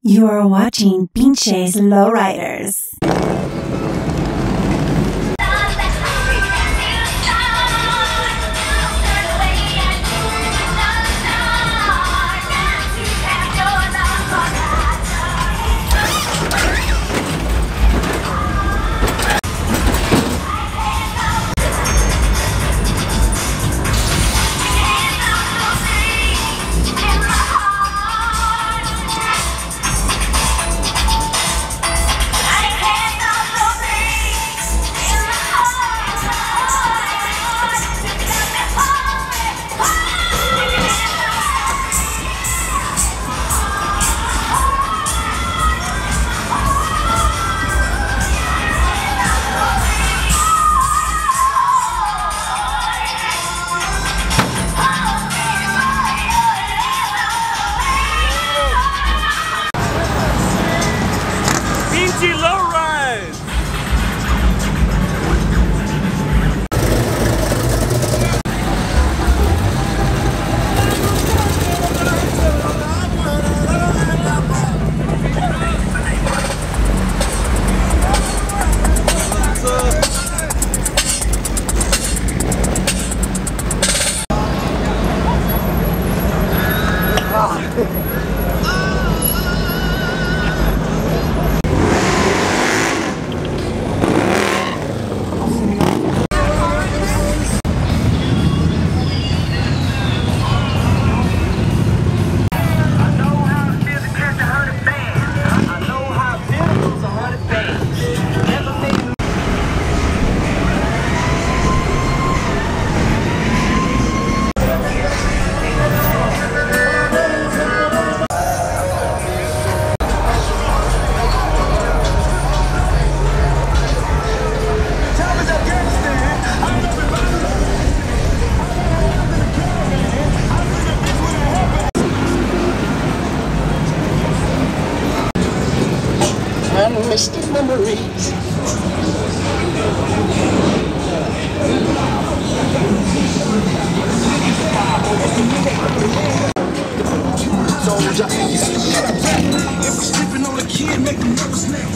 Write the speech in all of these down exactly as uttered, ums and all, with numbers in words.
You are watching Pinches Lowriders. Misty memories. Soldier, you see what I'm saying? If we're sleeping on a kid, make them never snap.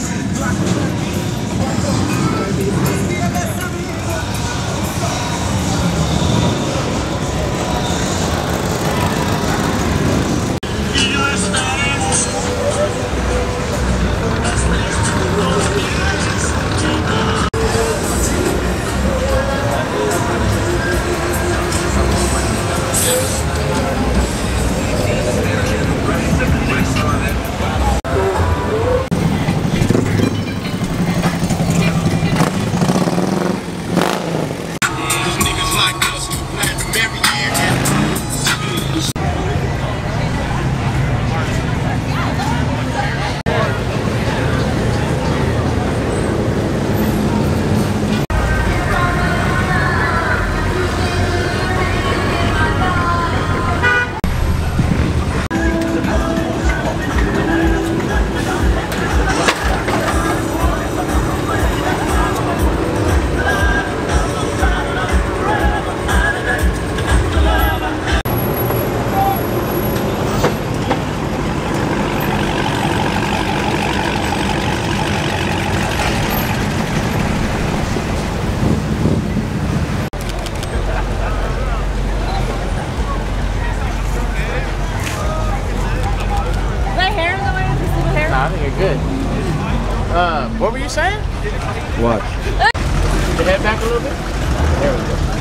Good. Uh, what were you saying? What? To head back a little bit? There we go.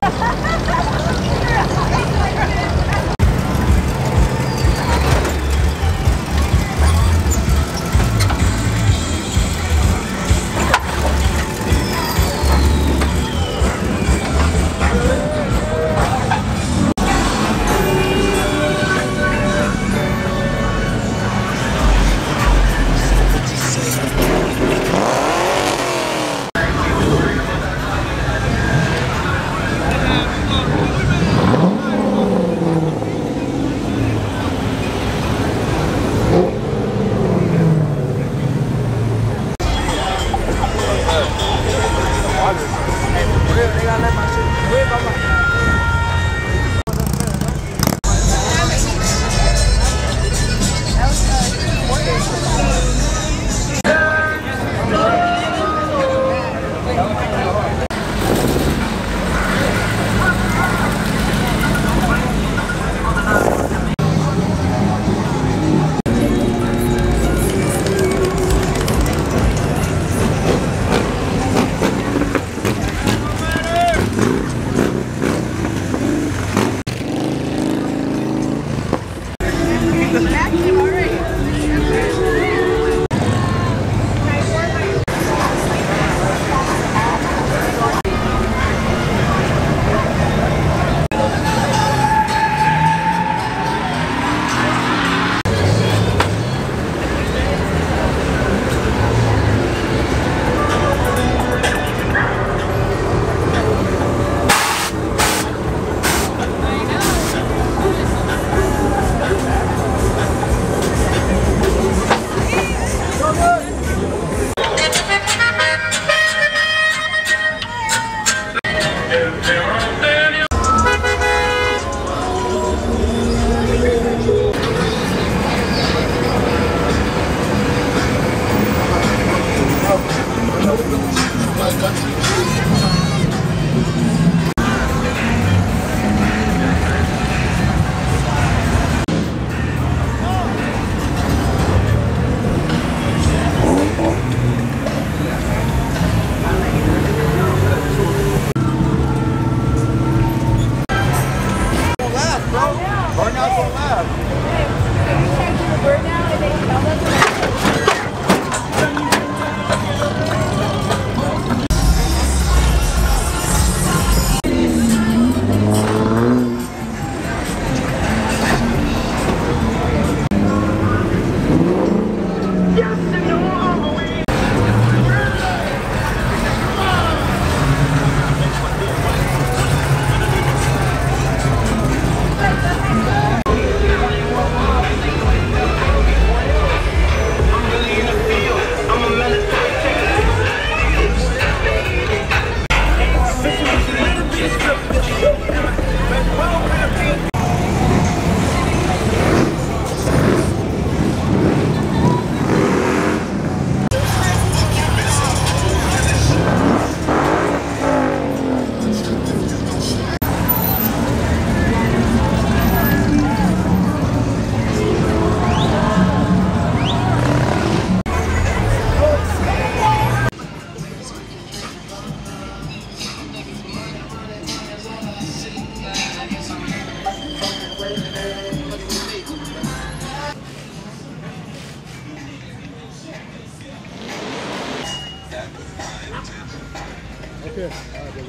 Okay, alright, baby.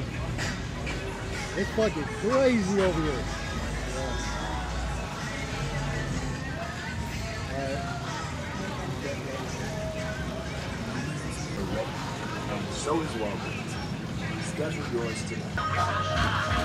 It's fucking crazy over here. Yeah. Alright. So is welcome. Schedule yours tonight.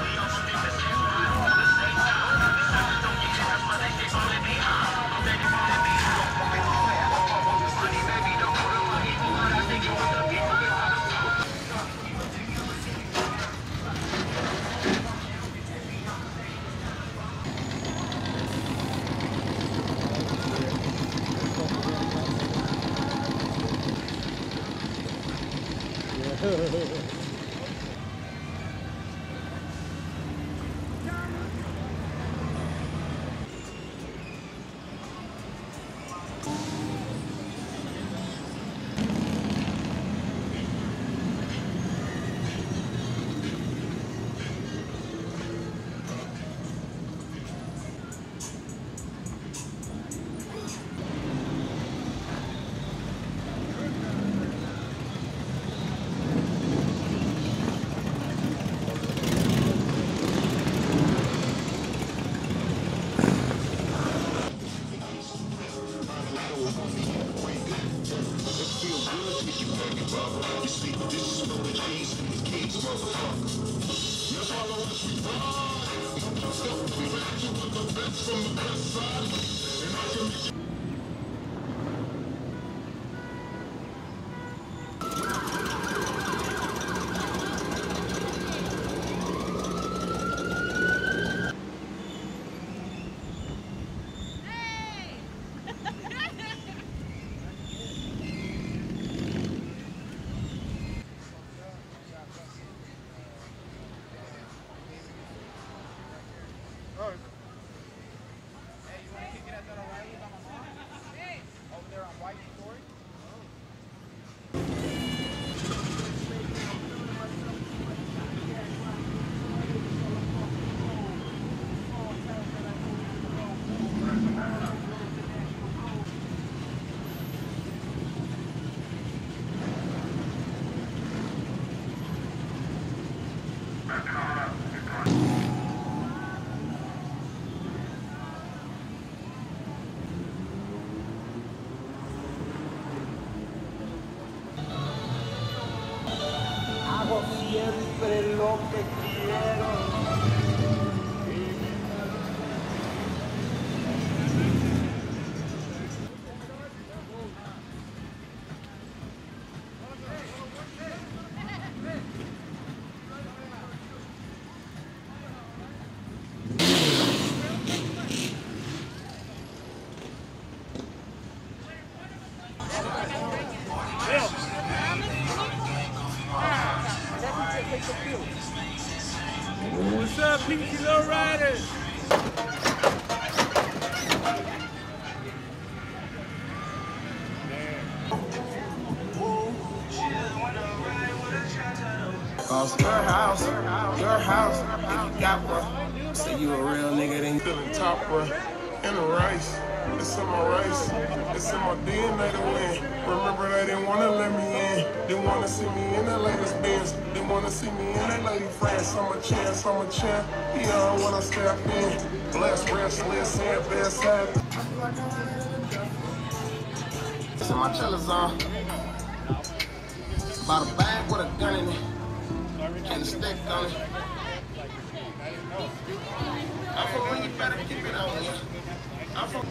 Hago siempre lo que quiero. What's up, Pinky Lowriders? Cause your house, your house, if you got one. Say you a real nigga, then you feeling top, bro. And the rice, it's in my rice, it's in my D N A to win. Remember they didn't wanna let me in, didn't wanna see me in that latest Benz, didn't wanna see me in that lady France. I'm a chance, I'm a champ, yeah, when I step in. Blessed, restless, and best happy. So my jealous on, about a bag with a gun in it. And a stick on it. I'm from where you better keep it on you. I'm from.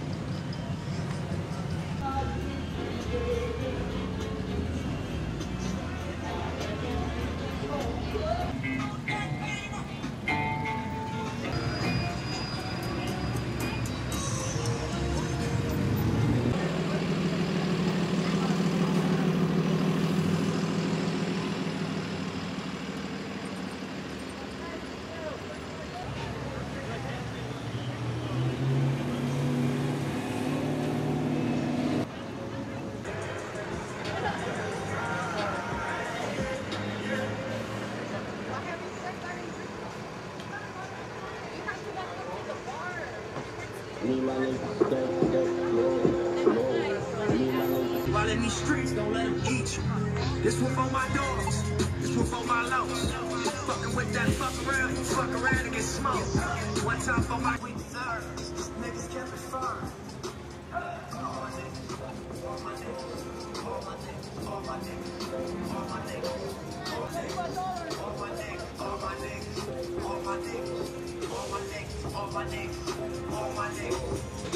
While in these streets, don't let them eat you. This one for my dogs, this one for my lows. Fucking with that fuck around, you fuck around and get smoked. One time for my we deserve, niggas kept it firm. All my niggas, all my niggas, all my niggas, all my niggas, all my niggas, all my niggas, all my niggas, all my niggas, all my niggas, all my niggas, all my niggas, all my niggas.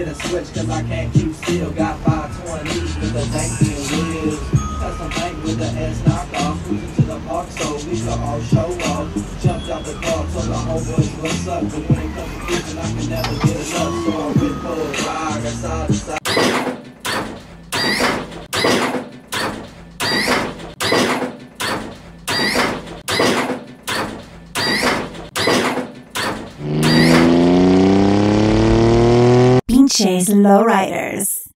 hit a switch cause I can't keep still. Got five twenties with the dainty wheels. Custom paint with the S knockoff. Cruising to the park so we can all show off. Jumped out the car, told the homeboys what's up. But when it comes to cruising, I can never get enough. So I'm with full ride, I side to side. Pinches Lowriders.